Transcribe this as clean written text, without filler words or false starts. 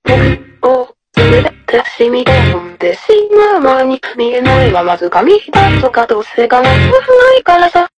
僕を全て染み込んでしまう前に見えないままずかみだとかどうせかなわないからさ。